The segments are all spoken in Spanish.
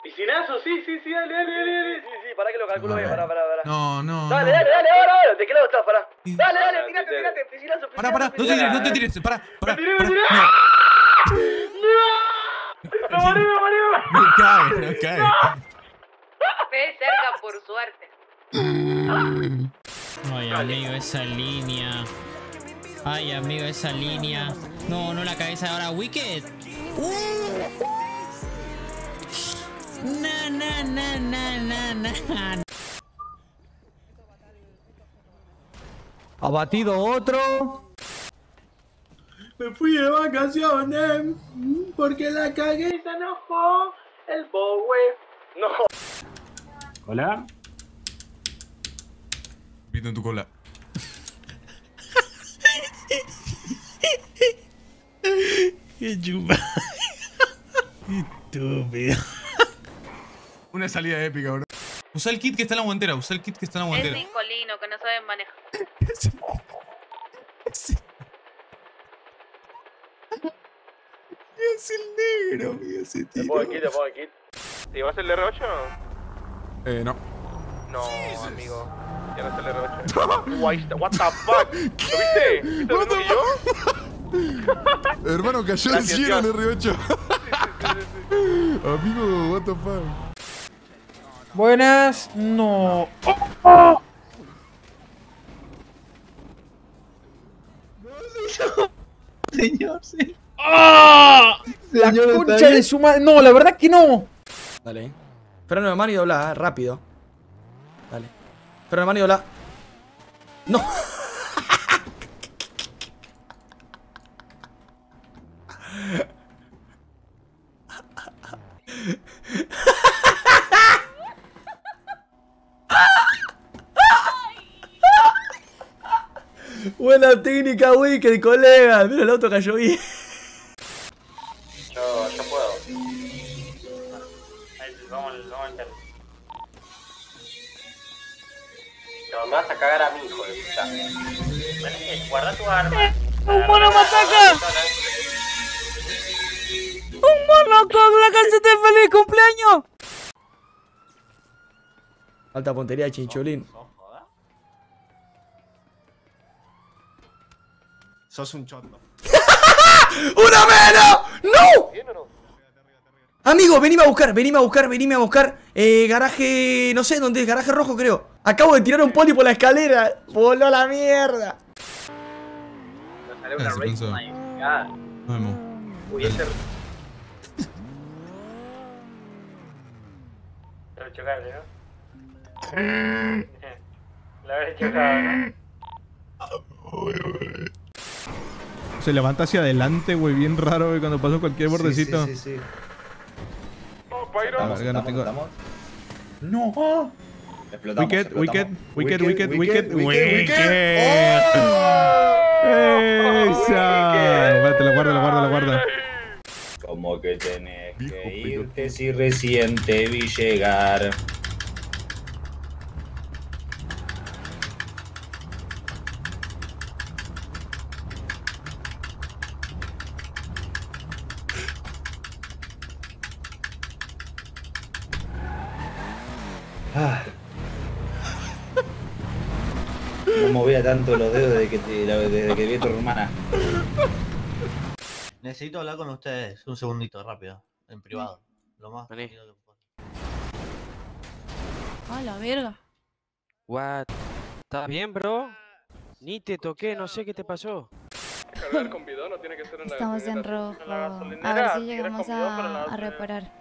Piscinazo, sí, dale. Sí, pará que lo calculo bien, pará. No. Dale, ahora. ¿De qué lado estás? Pará. Dale, tirate, piscinazo. Pará, no te tires, pará. ¡Me tiré! No. ¡Me morí! No cae. Fue cerca por suerte. Ay, amigo, esa línea. No, la cabeza ahora. Wicked. Na. Abatido otro. Me fui de vacaciones porque la cagué y se enojó el Bowie. No. ¿Hola? Pito en tu cola. Qué chupa. Estúpido. Una salida épica, bro. Usa el kit que está en la guantera, Es Nicolino, que no saben manejar. Es el negro, mira ese Te tío. pongo el kit. ¿Te vas el R8? No. No, amigo. Ya no es el R8. What the fuck? ¿Lo viste? ¿Viste lo mismo que yo? Hermano, cayó del cielo en R8. Amigo, what the fuck. Buenas. No. Señor, sí. La concha de su madre. No, la verdad que no. Dale. Freno de mano y dobla, rápido. Dale. Freno de mano y dobla. No. Buena técnica, Wicked, colega. Mira, el auto cayó bien. Yo puedo. Vamos al carro. No, me vas a cagar a mi hijo de puta. Guarda tu arma. ¡Un mono me ataca! ¡Un mono con la calceta de feliz cumpleaños! Alta puntería de Chincholín. Sos un choto. ¡Una menos! ¡No! Amigo, venime a buscar. Garaje... no sé dónde es, garaje rojo creo. Acabo de tirar un poli por la escalera. Voló a la mierda. Nos sale una se race pensó. magnificada. Nos vemos. Uy, ese... Pero chocarle, ¿no? La habré chocado, ¿no? Se levanta hacia adelante, güey, bien raro, güey, cuando pasa cualquier bordecito. Sí. Oh, Pyro. A ver, no tengo... No. Wicked. ¡Esa! Espérate, la guarda. Como que tenés que irte si recién te vi llegar. No movía tanto los dedos desde que vi a tu hermana. Necesito hablar con ustedes un segundito, rápido, en privado. Lo más rápido que pueda. A la verga. What? ¿Estás bien, bro? Ni te toqué, no sé qué te pasó. Cargar con bidón no tiene que ser en la Estamos en gasolinera. rojo. En la A gasolinera, ver si ¿quieres llegamos con bidón para la a gasolinera? reparar.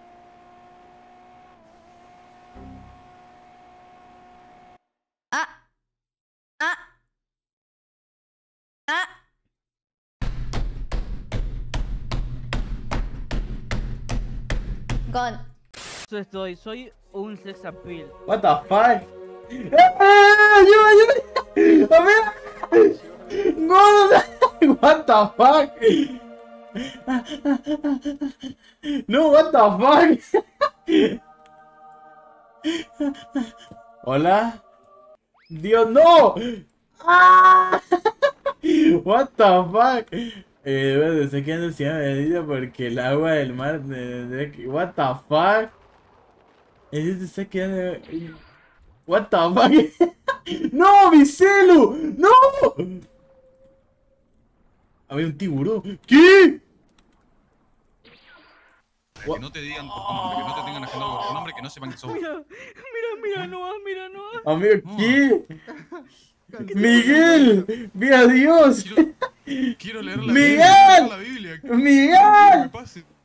Gone. Soy un sex appeal. What the fuck? ¡Ayuda! ¡A ver! ¡No! What the fuck? No, what the fuck? Hola. Dios, no. ¡Ah! What the fuck? Estoy quedando sin medida porque el agua del mar. What the fuck? El te está quedando... What the fuck? ¡No, mi celu! ¡No! Había un tiburón. ¿Qué? Que no te digan por tu nombre, que no te tengan agendado por tu nombre, que no sepan que sos vos. Mira, no. Amigo, ¿qué? Miguel, ¡ve a Dios! Quiero leer ¡Miguel! la Biblia. ¡Miguel! Que me pase.